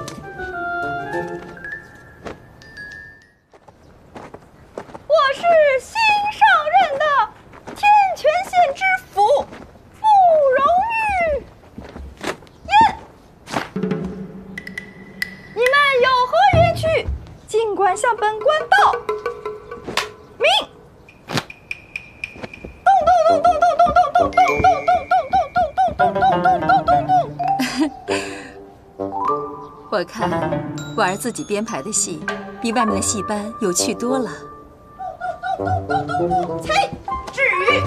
我是新上任的天泉县知府傅荣玉燕，你们有何冤屈，尽管向本官报。明。咚咚咚咚咚咚咚咚咚咚咚咚咚咚咚咚咚咚咚。 我看婉儿自己编排的戏，比外面的戏班有趣多了。 呸！至于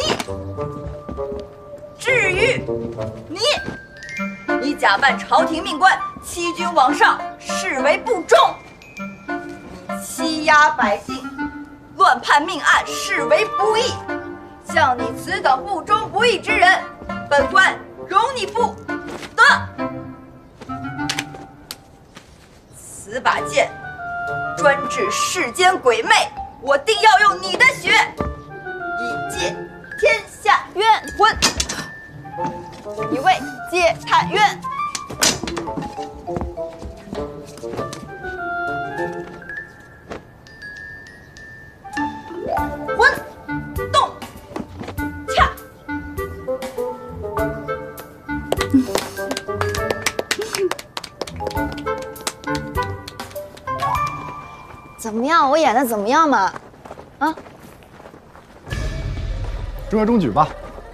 你假扮朝廷命官，欺君罔上，视为不忠；欺压百姓，乱判命案，视为不义。像你此等不忠不义之人，本官容你不得。此把剑专治世间鬼魅，我定要用你的血以解天下冤魂。一位解他冤。魂动恰。 怎么样？我演的怎么样嘛？啊？ 中规中矩吧。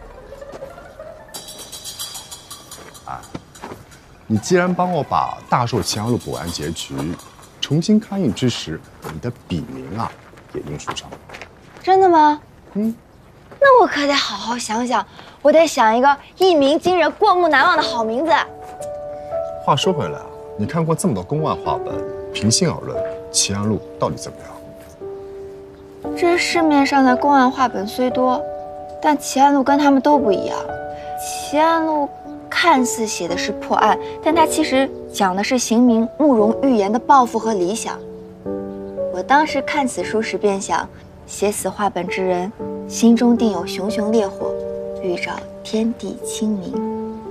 啊，你既然帮我把《大寿齐阳路》补完结局，重新刊印之时，你的笔名啊也印书上了。 真的吗？ 嗯。 那我可得好好想想，我得想一个一鸣惊人、过目难忘的好名字。 话说回来啊，你看过这么多公案话本，平心而论，《齐阳路》到底怎么样？ 这市面上的公案话本虽多，但《齐安路》跟他们都不一样。《齐安路》看似写的是破案，但它其实讲的是刑名慕容玉颜的抱负和理想。我当时看此书时便想，写此话本之人，心中定有熊熊烈火，欲照天地清明。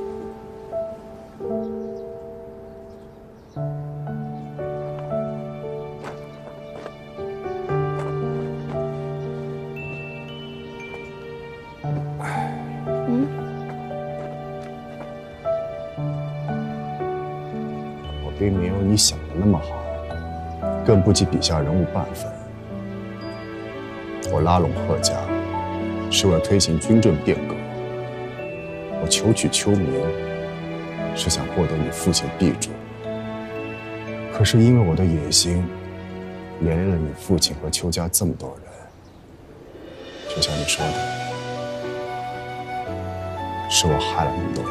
并没有你想的那么好，更不及笔下人物半分。我拉拢贺家，是为了推行军政变革；我求取秋明，是想获得你父亲地主。可是因为我的野心，连累了你父亲和邱家这么多人。就像你说的，是我害了那么多人。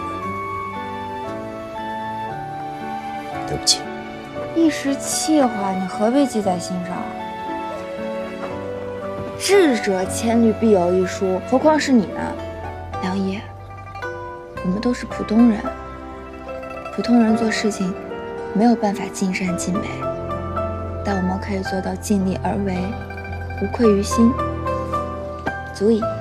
对不起， 一时气话，你何必记在心上？智者千虑必有一疏，何况是你呢？梁烨，我们都是普通人，普通人做事情没有办法尽善尽美，但我们可以做到尽力而为，无愧于心，足矣。